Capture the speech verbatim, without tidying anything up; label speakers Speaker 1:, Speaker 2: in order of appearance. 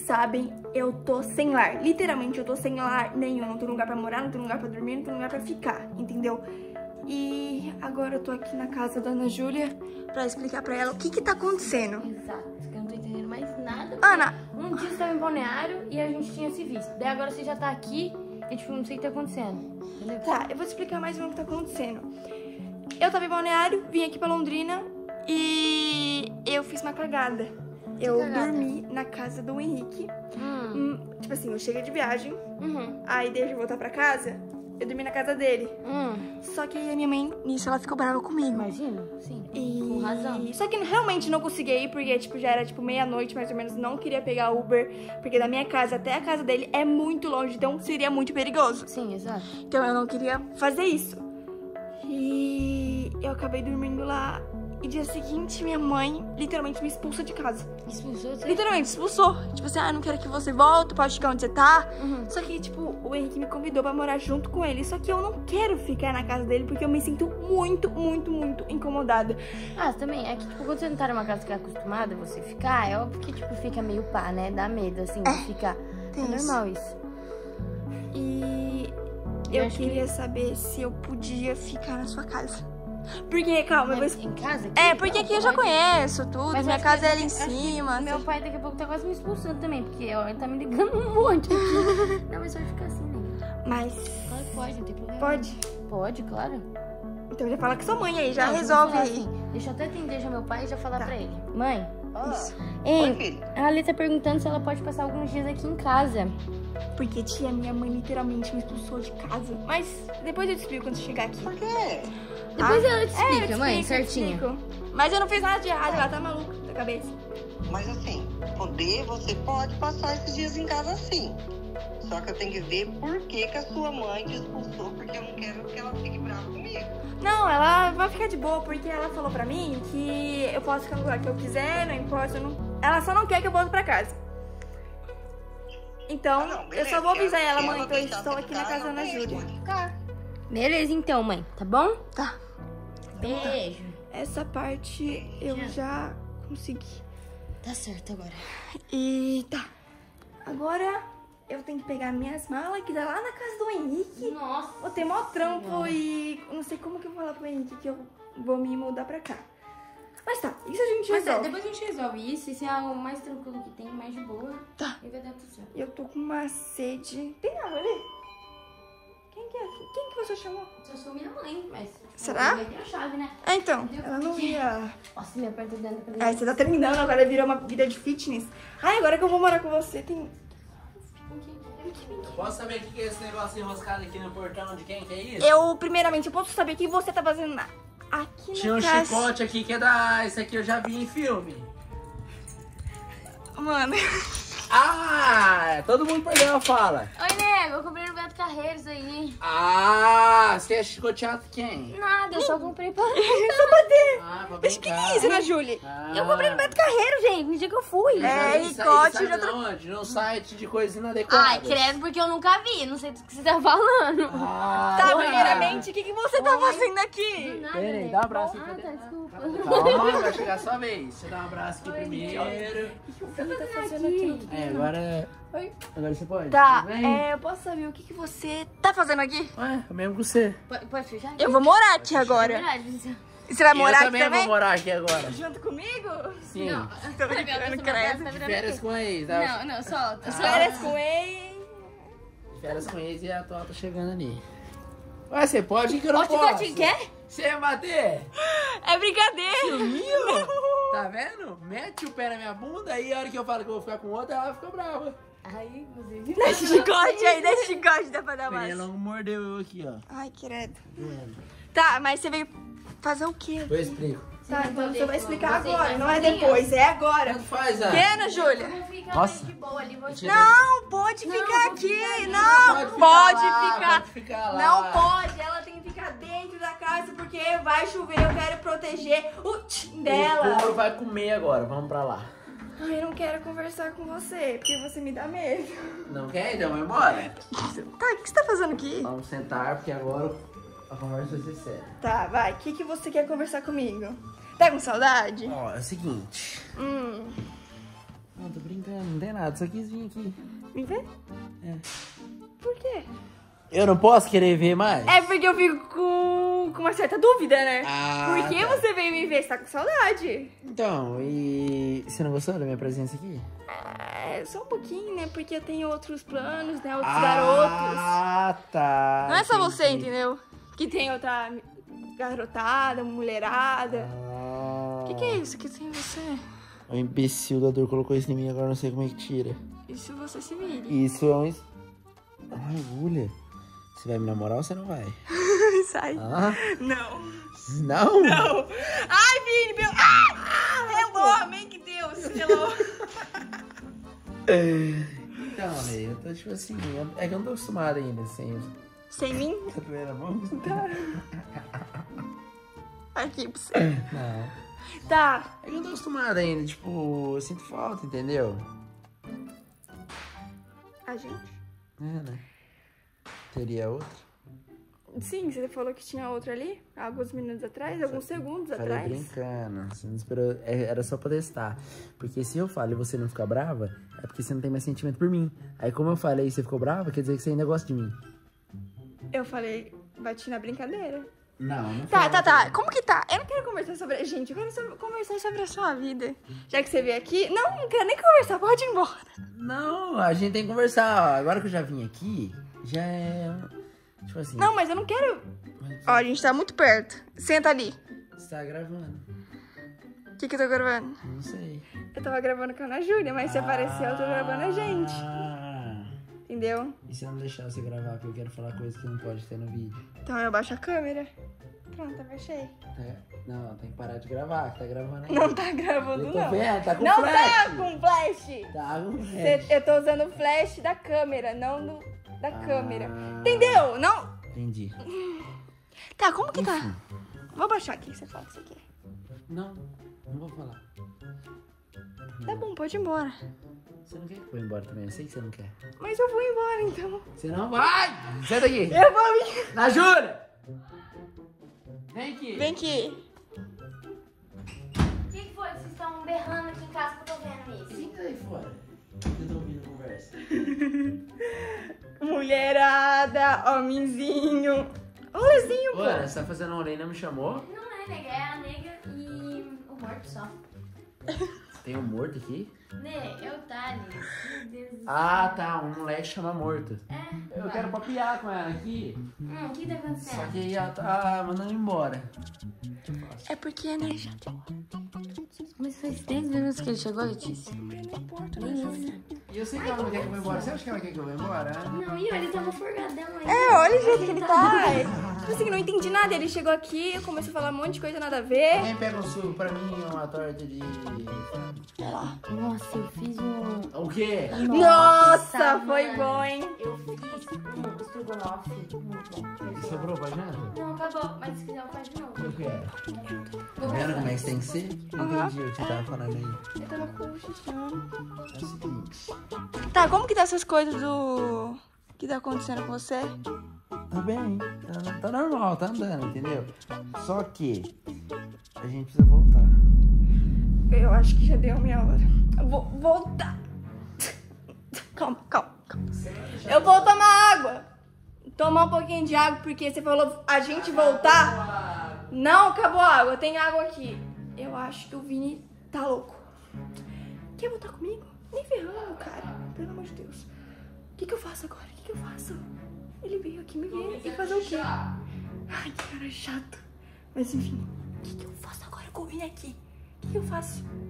Speaker 1: sabem, eu tô sem lar. Literalmente, eu tô sem lar nenhum. Não tenho lugar pra morar, não tenho lugar pra dormir, não tenho lugar pra ficar, entendeu? E agora eu tô aqui na casa da Ana Júlia pra explicar pra ela o que que tá acontecendo.
Speaker 2: Exato, eu não tô entendendo mais nada.
Speaker 1: Ana!
Speaker 2: Um dia você tava em Balneário e a gente tinha se visto. Daí agora você já tá aqui e tipo, não sei o que tá acontecendo. Entendeu?
Speaker 1: Tá, eu vou te explicar mais ou menos o que tá acontecendo. Eu tava em Balneário, vim aqui pra Londrina e eu fiz uma cagada.
Speaker 2: Que
Speaker 1: eu
Speaker 2: cagada?
Speaker 1: dormi na casa do Henrique.
Speaker 2: Hum.
Speaker 1: Hum, tipo assim, eu cheguei de viagem,
Speaker 2: Uhum.
Speaker 1: aí desde eu voltar pra casa, eu dormi na casa dele.
Speaker 2: Hum.
Speaker 1: Só que aí a minha mãe, nisso, ela ficou brava comigo.
Speaker 2: Imagina? Sim.
Speaker 1: E...
Speaker 2: Com razão.
Speaker 1: Só que realmente não consegui ir, porque tipo, já era tipo meia-noite, mais ou menos, não queria pegar Uber, porque da minha casa até a casa dele é muito longe, então seria muito perigoso.
Speaker 2: Sim, exato.
Speaker 1: Então eu não queria fazer isso. E eu acabei dormindo lá. E dia seguinte, minha mãe literalmente me expulsou de casa.
Speaker 2: Expulsou você?
Speaker 1: Literalmente, expulsou. Tipo assim, ah, não quero que você volte, pode ficar onde você tá.
Speaker 2: Uhum.
Speaker 1: Só que, tipo, o Henrique me convidou pra morar junto com ele. Só que eu não quero ficar na casa dele porque eu me sinto muito, muito, muito incomodada.
Speaker 2: Ah, também, é que tipo, quando você não tá numa casa que é acostumada você ficar, é óbvio que tipo, fica meio pá, né? Dá medo, assim, de ficar.
Speaker 1: tem
Speaker 2: É
Speaker 1: isso.
Speaker 2: normal isso.
Speaker 1: E
Speaker 2: Eu
Speaker 1: eu
Speaker 2: acho
Speaker 1: queria saber se eu podia ficar na sua casa. Porque, calma, eu vou...
Speaker 2: Mas em casa? Aqui?
Speaker 1: É, porque
Speaker 2: Não,
Speaker 1: aqui eu já
Speaker 2: pode.
Speaker 1: conheço tudo,
Speaker 2: Mas
Speaker 1: minha
Speaker 2: acho
Speaker 1: casa
Speaker 2: que-
Speaker 1: é ali em
Speaker 2: acho que
Speaker 1: cima.
Speaker 2: Meu pai daqui a pouco tá quase me expulsando também, porque ó, ele tá me ligando um monte aqui. Não, mas pode ficar assim, né?
Speaker 1: Mas
Speaker 2: Claro que pode, não tem problema.
Speaker 1: pode?
Speaker 2: Pode, claro.
Speaker 1: Então já fala com sua mãe aí, já
Speaker 2: Não,
Speaker 1: resolve
Speaker 2: vamos
Speaker 1: aí.
Speaker 2: falar assim, deixa eu até atender já meu pai e já falar
Speaker 1: Tá.
Speaker 2: pra ele. Mãe,
Speaker 1: Isso.
Speaker 2: hein,
Speaker 3: Oi, filho.
Speaker 2: a Ali tá perguntando se ela pode passar alguns dias aqui em casa.
Speaker 1: Porque, tia, minha mãe literalmente me expulsou de casa. Mas depois eu te explico quando chegar aqui.
Speaker 3: Por quê?
Speaker 2: Depois
Speaker 1: Ah,
Speaker 2: ela te
Speaker 1: é, eu
Speaker 2: explica,
Speaker 1: te
Speaker 2: mãe,
Speaker 1: explico, eu te
Speaker 2: certinho.
Speaker 1: explico. Mas eu não fiz nada de errado, ela tá maluca da cabeça.
Speaker 3: Mas assim, poder, você pode passar esses dias em casa sim. Só que eu tenho que ver por que, que a sua mãe te expulsou, porque eu não quero que ela fique brava comigo.
Speaker 1: Não, ela vai ficar de boa, porque ela falou pra mim que eu posso ficar no lugar que eu quiser, não importa, eu não... Ela só não quer que eu volte pra casa. Então,
Speaker 3: Ah, não,
Speaker 1: eu
Speaker 3: beleza,
Speaker 1: só vou
Speaker 3: se
Speaker 1: avisar ela,
Speaker 3: se
Speaker 1: mãe, então eu
Speaker 3: deixar
Speaker 1: estou
Speaker 3: você
Speaker 1: aqui na
Speaker 3: ficar,
Speaker 1: casa da Ana
Speaker 3: beleza,
Speaker 1: Júlia.
Speaker 3: pode ficar.
Speaker 2: Beleza então, mãe, tá bom?
Speaker 1: Tá.
Speaker 2: Beijo.
Speaker 1: Essa parte eu já consegui.
Speaker 2: Tá certo agora.
Speaker 1: E tá. Agora eu tenho que pegar minhas malas, que dá lá na casa do Henrique.
Speaker 2: Nossa.
Speaker 1: Vou ter mó trampo
Speaker 2: Senhora.
Speaker 1: e não sei como que eu vou falar pro Henrique que eu vou me mudar pra cá. Mas tá, isso a gente
Speaker 2: Mas é,
Speaker 1: resolve.
Speaker 2: depois a gente resolve isso, isso é algo mais tranquilo que tem, mais de boa.
Speaker 1: Tá.
Speaker 2: E vai dar tudo certo.
Speaker 1: Eu tô com uma sede. Tem água ali? Quem que é? Quem que você chamou?
Speaker 2: Eu sou minha mãe, mas...
Speaker 1: Será?
Speaker 2: Vai ter a chave, né?
Speaker 1: Ah, então. Ela não ia.
Speaker 2: Nossa, minha perna tá dando pra
Speaker 1: Ai, você tá terminando, agora virou uma vida de fitness. Ai, agora que eu vou morar com você, tem.
Speaker 4: Eu posso saber o que que é esse negócio enroscado aqui no portão de quem que é isso?
Speaker 1: Eu, primeiramente, eu posso saber o que você tá fazendo na... aqui
Speaker 4: Tinha
Speaker 1: na
Speaker 4: um
Speaker 1: casa.
Speaker 4: chicote aqui que é da... Esse aqui eu já vi em filme.
Speaker 1: Mano.
Speaker 4: Ah, todo mundo perdeu a fala.
Speaker 2: Oi, nego, eu comprei no Beto Carreiros aí.
Speaker 4: Ah, você é chicoteado quem?
Speaker 2: Nada, eu só comprei pra...
Speaker 1: Só bater.
Speaker 4: Ah, pra
Speaker 1: Mas que que
Speaker 4: brincar.
Speaker 1: é isso, Ana Júlia?
Speaker 4: Ah.
Speaker 1: Eu comprei no Beto Carreiro, gente, no dia que eu fui. É,
Speaker 4: Isso aí
Speaker 1: ricote
Speaker 4: sai
Speaker 1: de outra...
Speaker 4: de onde? Num site de coisas inadequadas.
Speaker 2: Ai, credo, porque eu nunca vi, não sei do que você tá falando.
Speaker 4: Ah,
Speaker 1: Tá,
Speaker 4: ué.
Speaker 1: primeiramente, o que, que você tá fazendo aqui?
Speaker 2: Nada,
Speaker 4: Pera aí,
Speaker 2: nego.
Speaker 4: dá um abraço aí
Speaker 2: Ah,
Speaker 4: pra
Speaker 2: tá,
Speaker 4: dentro.
Speaker 2: desculpa.
Speaker 4: Calma, vai chegar a sua vez. Você dá um abraço aqui
Speaker 2: Oi,
Speaker 4: primeiro.
Speaker 1: O que você tá fazendo aqui?
Speaker 4: É, agora...
Speaker 1: Oi?
Speaker 4: Agora você pode.
Speaker 1: Tá,
Speaker 4: Vem.
Speaker 1: é, eu posso saber o que, que você tá fazendo aqui?
Speaker 4: Ué, é mesmo que você.
Speaker 2: Pode, pode fechar aqui?
Speaker 1: Eu vou morar aqui
Speaker 2: É
Speaker 1: agora.
Speaker 2: verdade, isso.
Speaker 1: E você vai morar
Speaker 4: eu
Speaker 1: aqui
Speaker 4: também
Speaker 1: também?
Speaker 4: vou morar aqui agora.
Speaker 1: Junto comigo?
Speaker 4: Sim.
Speaker 2: Não,
Speaker 1: Tô
Speaker 2: vai,
Speaker 1: brincando,
Speaker 2: vai, vai,
Speaker 1: credo.
Speaker 2: vai, vai, vai,
Speaker 4: Férias
Speaker 2: vai.
Speaker 4: com ex. tá?
Speaker 2: Não, não, solta, solta.
Speaker 1: Férias com ele.
Speaker 4: Férias com ex e a atual tá chegando ali. Ué, você pode que eu não
Speaker 2: Ó,
Speaker 4: posso.
Speaker 2: chicotinho, quer?
Speaker 4: Você ia bater?
Speaker 1: É brincadeira.
Speaker 4: Ciúminho? Tá vendo? Mete o pé na minha bunda e a hora que eu falo que eu vou ficar com outra, ela fica brava.
Speaker 2: Aí, inclusive.
Speaker 1: Dá esse chicote aí, dá esse chicote, dá pra dar mais.
Speaker 4: Ela mordeu eu aqui, ó.
Speaker 1: Ai, credo. Tá, mas você veio fazer o quê?
Speaker 4: Eu explico.
Speaker 1: Tá, então você vai explicar
Speaker 2: Você
Speaker 1: agora,
Speaker 2: vai
Speaker 1: não é
Speaker 2: sozinha?
Speaker 1: depois, é agora.
Speaker 4: Tanto faz, a.
Speaker 1: Que, Ana Júlia?
Speaker 2: Eu vou ficar
Speaker 4: Nossa.
Speaker 2: mais de boa ali, vou te
Speaker 1: Não, pode
Speaker 2: Não,
Speaker 1: ficar
Speaker 2: vou
Speaker 1: aqui.
Speaker 2: ficar
Speaker 1: Não,
Speaker 4: Pode ficar
Speaker 1: pode
Speaker 4: lá,
Speaker 1: ficar.
Speaker 4: pode ficar lá.
Speaker 1: Não pode, ela tem que ficar dentro da casa porque vai chover, eu quero proteger o tchim
Speaker 4: O
Speaker 1: dela.
Speaker 4: couro vai comer agora, vamos pra lá.
Speaker 1: Ai, eu não quero conversar com você, porque você me dá medo.
Speaker 4: Não quer? Então vai embora.
Speaker 1: Tá, o que você tá fazendo aqui?
Speaker 4: Vamos sentar, porque agora a conversa vai ser séria.
Speaker 1: Tá, vai, o que, que você quer conversar comigo? Tá com saudade?
Speaker 4: Ó, é o seguinte.
Speaker 1: Hum,
Speaker 4: Não, tô brincando, não tem nada, só quis vir aqui.
Speaker 1: Me ver?
Speaker 4: É.
Speaker 1: Por quê?
Speaker 4: Eu não posso querer ver mais?
Speaker 1: É porque eu fico com, com uma certa dúvida, né?
Speaker 4: Ah,
Speaker 1: Por que
Speaker 4: tá.
Speaker 1: você veio me ver? Você tá com saudade?
Speaker 4: Então, e você não gostou da minha presença aqui?
Speaker 1: É, só um pouquinho, né? Porque eu tenho outros planos, né? Outros garotos.
Speaker 4: Ah, tá.
Speaker 1: Não é só você,
Speaker 4: entendi.
Speaker 1: entendeu? Que tem outra garotada, mulherada.
Speaker 4: Ah.
Speaker 1: O que, que é isso que tem você?
Speaker 4: O imbecil da dor colocou isso em mim, agora eu não sei como é que tira.
Speaker 1: Isso você se vire.
Speaker 4: Isso é um... es- uma agulha. Você vai me namorar ou você não vai?
Speaker 1: Sai.
Speaker 4: Ah?
Speaker 1: Não.
Speaker 4: Não?
Speaker 1: Não. Ai, Vini, meu... Ah! Hello, amém que Deus. Hello.
Speaker 4: Então, amigo, eu tô tipo assim, eu- é que eu não tô acostumado ainda, assim.
Speaker 1: Sem mim?
Speaker 4: Tá doendo a mão?
Speaker 1: Aqui pra você.
Speaker 4: Não.
Speaker 1: Tá.
Speaker 4: É que eu não tô acostumado ainda, tipo, eu sinto falta, entendeu?
Speaker 1: A gente?
Speaker 4: É, né? Teria outra?
Speaker 1: Sim, você falou que tinha outra ali, alguns minutos atrás, alguns segundos
Speaker 4: Falei
Speaker 1: atrás.
Speaker 4: brincando, você não esperou, é- era só pra testar. Porque se eu falo e você não ficar brava, é porque você não tem mais sentimento por mim. Aí como eu falei e você ficou brava, quer dizer que você ainda gosta de mim.
Speaker 1: Eu falei, bati na brincadeira.
Speaker 4: Não, não
Speaker 1: Tá, tá, tá. Como que tá? Eu não quero conversar sobre a gente, eu quero sobre- conversar sobre a sua vida. Já que você veio aqui, não, não quero nem conversar, pode ir embora.
Speaker 4: Não, a gente tem que conversar. Ó, agora que eu já vim aqui, já é... Tipo assim...
Speaker 1: Não, mas eu não quero... Ó, a gente tá muito perto. Senta ali.
Speaker 4: Você tá gravando.
Speaker 1: O que que eu tô gravando?
Speaker 4: Não sei.
Speaker 1: Eu tava gravando com a Ana Júlia, mas se apareceu, eu tô gravando a gente.
Speaker 4: Ah,
Speaker 1: Entendeu?
Speaker 4: e se eu não deixar você gravar, porque eu quero falar coisas que não pode ter no vídeo?
Speaker 1: Então eu baixo a câmera. Pronto, abaixei.
Speaker 4: Tá? Não, tem que parar de gravar, que tá gravando aí.
Speaker 1: Não tá gravando,
Speaker 4: Eu tô
Speaker 1: não.
Speaker 4: vendo, tá com
Speaker 1: Não
Speaker 4: flash.
Speaker 1: tá com flash.
Speaker 4: Tá com
Speaker 1: Cê-
Speaker 4: flash.
Speaker 1: eu tô usando o flash da câmera, não do, da
Speaker 4: Ah.
Speaker 1: câmera. Entendeu? Não?
Speaker 4: Entendi.
Speaker 1: Tá, como que tá?
Speaker 4: Enfim.
Speaker 1: Vou baixar aqui, você fala o que você quer.
Speaker 4: Não, não vou falar.
Speaker 1: Tá bom, pode ir embora.
Speaker 4: Você não quer que eu vá embora também, eu sei que você não quer.
Speaker 1: Mas eu vou embora, então.
Speaker 4: Você não vai! Senta aqui!
Speaker 1: Eu vou vir.
Speaker 4: Na Júlia! Vem aqui!
Speaker 1: Vem aqui.
Speaker 2: O que que foi que vocês estão berrando aqui em casa que eu tô vendo isso?
Speaker 4: Senta aí fora. Eu tô ouvindo a conversa.
Speaker 1: Mulherada, homenzinho. Rolezinho, pô.
Speaker 4: Ora, você tá fazendo um rolê e não me chamou?
Speaker 2: Não é, nega, é a nega e o morto só.
Speaker 4: Tem um morto aqui?
Speaker 2: Né, é o Thales. Meu Deus do céu.
Speaker 4: Ah, tá, um moleque chama morto.
Speaker 2: É?
Speaker 4: Eu
Speaker 2: vai.
Speaker 4: quero papiar com ela aqui,
Speaker 2: Hum, o que tá
Speaker 4: só
Speaker 2: acontecendo?
Speaker 4: que aí ela tá mandando embora.
Speaker 1: É porque, né, já
Speaker 2: Mas faz dez minutos que ele chegou, Letícia.
Speaker 1: não importa,
Speaker 2: Nem isso.
Speaker 4: E eu sei que ela não quer que eu vá embora. Você acha que ela quer que eu vá embora?
Speaker 2: Não, e olha, ele tava forgadão aí.
Speaker 1: É, olha o jeito que ele tá. Tipo assim, não entendi nada. Ele chegou aqui, começou a falar um monte de coisa nada a ver.
Speaker 4: Alguém pega um suco pra mim, uma torta de...
Speaker 2: Nossa, eu fiz um...
Speaker 4: O quê?
Speaker 1: Nossa, foi
Speaker 2: mano.
Speaker 1: bom, hein?
Speaker 2: Eu fiz um estrogonofe. Muito bom.
Speaker 4: Sobrou pra janta?
Speaker 2: Não, acabou. Mas se quiser eu faço de novo.
Speaker 4: Eu quero. Tá vendo como é que tem que ser?
Speaker 1: Aham.
Speaker 4: Entendi o que você tava falando aí.
Speaker 1: Eu tava cochichando.
Speaker 4: É o seguinte.
Speaker 1: Tá, como que tá essas coisas do... que tá acontecendo com você?
Speaker 4: Tá bem, tá, tá normal, tá andando, entendeu? Só que a gente precisa voltar.
Speaker 1: Eu acho que já deu a minha hora. Eu vou voltar. Calma, calma, calma. Eu vou tomar água. Tomar um pouquinho de água, porque você falou a gente voltar. Não acabou a água, tem água aqui. Eu acho que o Vini tá louco. Quer voltar comigo? Nem ferrando, cara. Pelo amor de Deus. O que que eu faço agora? O que que eu faço? Ele veio aqui me ver e fazer o quê? Ai, que cara chato. Mas enfim, o que que eu faço agora com o Vini aqui? O que que eu faço?